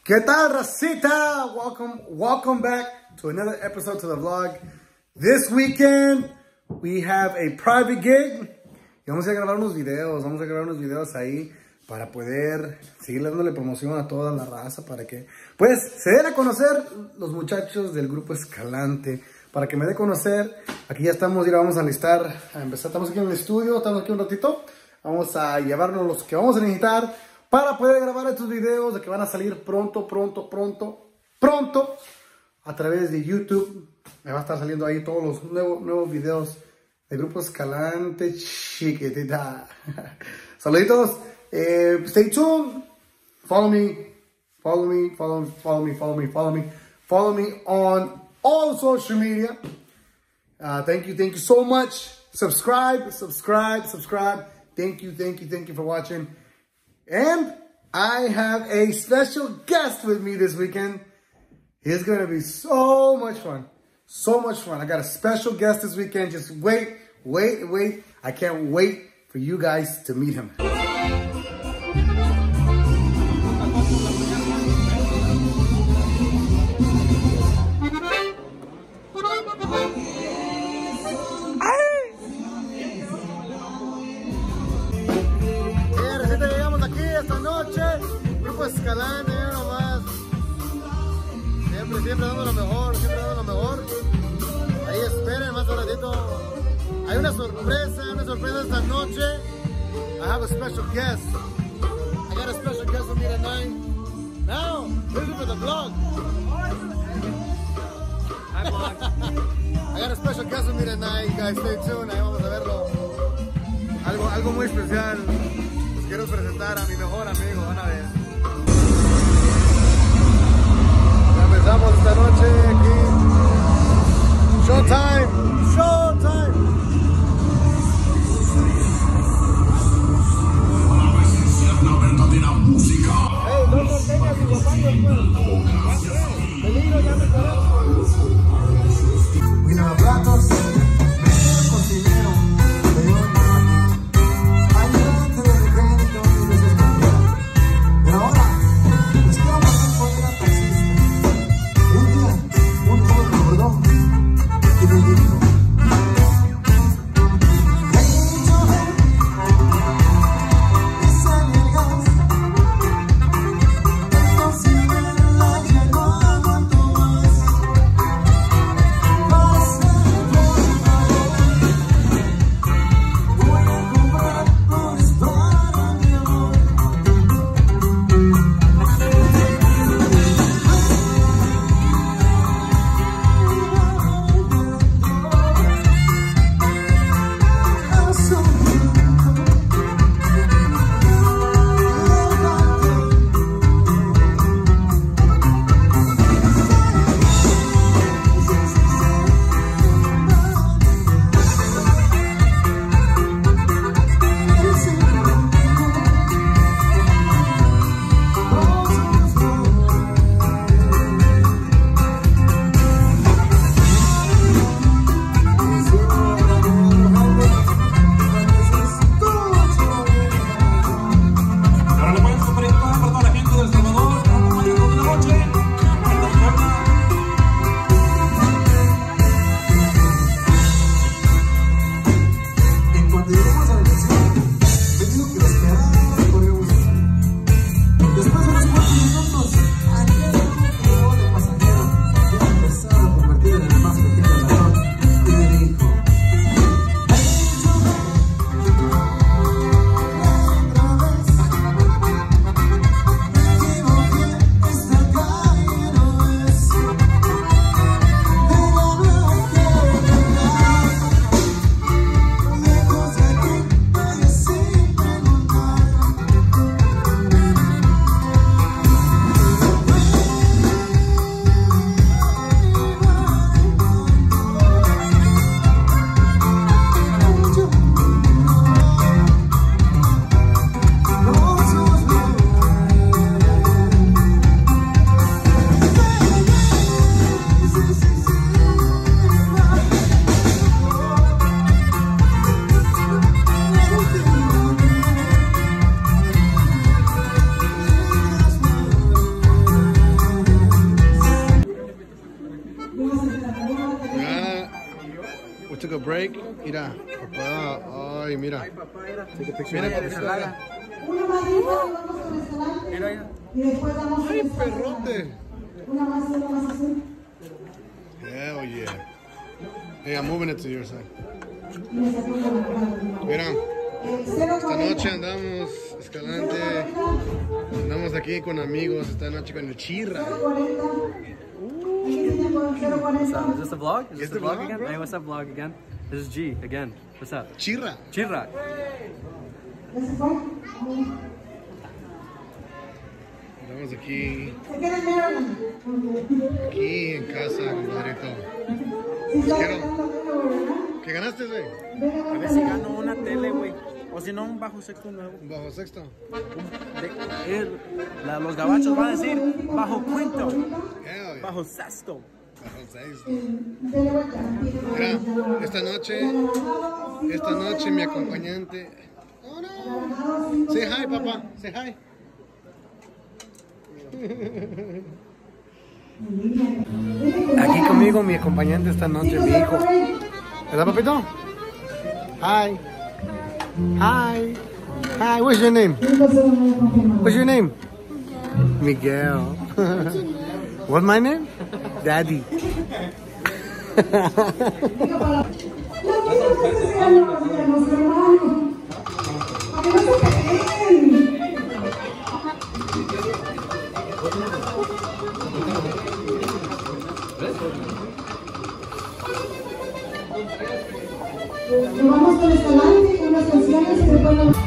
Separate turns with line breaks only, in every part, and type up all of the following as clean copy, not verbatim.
¿Qué tal, racita? Welcome back to another episode to the vlog. This weekend, we have a private gig. Y vamos a grabar unos videos ahí para poder seguir dándole promoción a toda la raza, para que, pues, se den a conocer los muchachos del grupo Escalante, para que me dé a conocer. Aquí ya estamos, ya vamos a listar, a empezar. Estamos aquí en el estudio, estamos aquí un ratito. Vamos a llevarnos los que vamos a necesitar para poder grabar estos videos de que van a salir pronto a través de YouTube. Me va a estar saliendo ahí todos los nuevos videos del grupo Escalante, chiquitita. Saluditos. Stay tuned. Follow me on all social media. Thank you so much. Subscribe. Thank you for watching. And I have a special guest with me this weekend. It's going to be so much fun. I got a special guest this weekend. Just wait. I can't wait for you guys to meet him. Esta noche, Grupo Escalante, nomás. Siempre dando lo mejor, Ahí esperen más un ratito. Hay una sorpresa esta noche. I have a special guest. I got a special guest with me tonight. Now, listen for the vlog. Hi, vlog. I got a special guest with me tonight. You guys stay tuned. Ahí vamos a verlo. Algo muy especial. Quiero presentar a mi mejor amigo, van a ver. Ya empezamos esta noche aquí. Showtime.
La presencia de una verdadera música.
Hey, no tengas tu papá después. Peligro, ya me conozco. Mira los platos. Cocinero. took a break. Mira, papá. Ay, mira.
Ay, papá, mira.
Mira, papá.
Una más y vamos con restaurante.
Mira, mira.
Y después vamos
Ay, perrote.
una más así.
Hell yeah. Hey, I'm moving it to your side.
Y me saco la mano.
Mira, esta
0.40.
noche andamos, Escalante. Andamos aquí con amigos. Esta noche con el Chirra.
0.40. Aquí tiene con 0.40.
Is this the vlog? Is
Is
this
the
the vlog
vlog,
again?
bro?
Hey, what's up, vlog again? This is G again. What's up?
Chirra.
Chirra.
¿Ya se fue?
Andamos aquí,
Se queda en Maryland.
aquí en casa, compadrito.
Si está
quiero.
ganando Delaware, ¿verdad?
¿Qué ganaste, güey?
Venga,
A ver si gano una tele, güey. O si no, un bajo sexto nuevo.
Bajo sexto.
Los gabachos van a decir bajo quinto,
Hell yeah.
bajo sexto.
Bajo sexto.
Delaware también.
Mira, esta noche mi acompañante. Oh no. Say hi, papá. Say hi. Aquí conmigo mi acompañante esta noche, mi hijo. ¿Verdad, papito? Hi. Hi. Hi, what's your name? What's your name? Miguel. What's my name? Daddy.
Vamos con Escalante, unas canciones y después nos...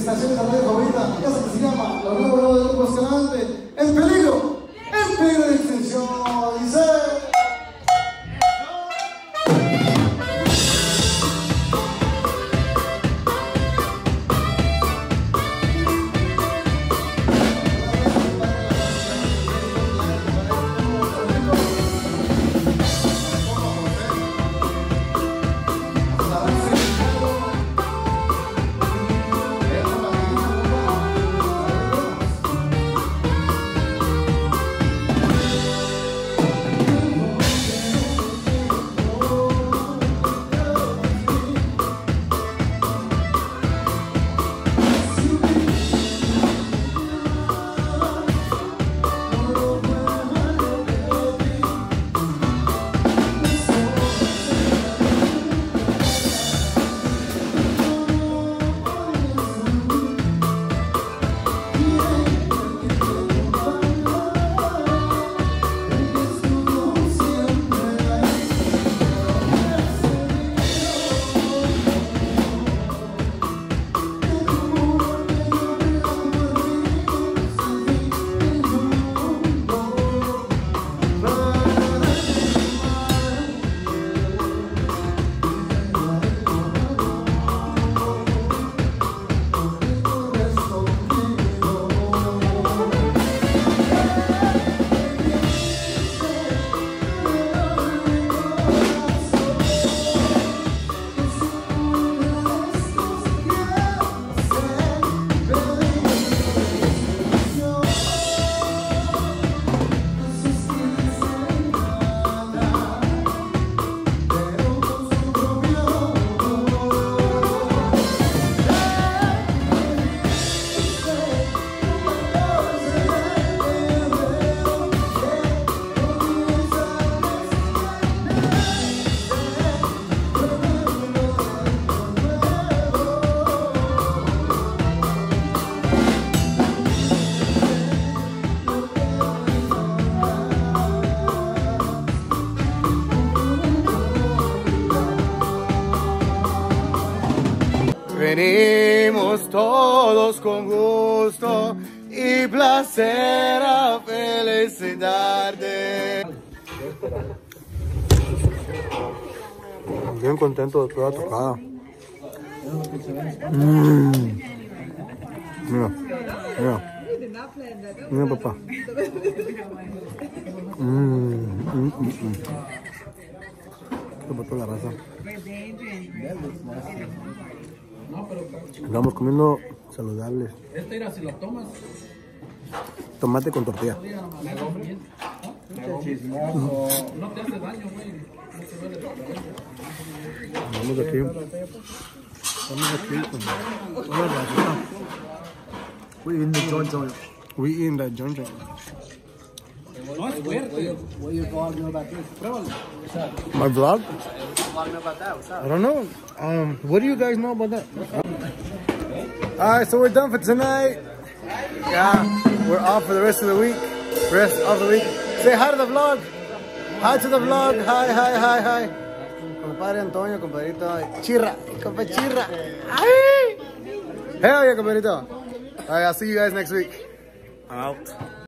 estación de radio favorita, esa que se llama la nueva del grupo Escalante, En Peligro de Extinción. Dice. Venimos todos con gusto y placer a felicitarte. Bien contento de toda tocada. Mira, mira. Mira, papá. Qué para toda la raza. Estamos comiendo saludables.
Esta era si lo tomas.
Tomate con tortilla.
Chismoso. No te hace daño, güey.
Vamos aquí. Vamos aquí con una racita. We in the joint joint. We in the joint joint.
No es fuerte.
What are you vlogging about this?
My vlog?
Vlogging about that? What's up?
I don't know. What do you guys know about that? Alright, so we're done for tonight. Yeah, we're off for the rest of the week. Rest of the week. Say hi to the vlog. Hi to the vlog. Hi, hi, hi, hi. Compadre Antonio, compadrito. Chirra. Compa Chirra. Ay. Hell yeah, compadrito. Alright, I'll see you guys next week.
Out.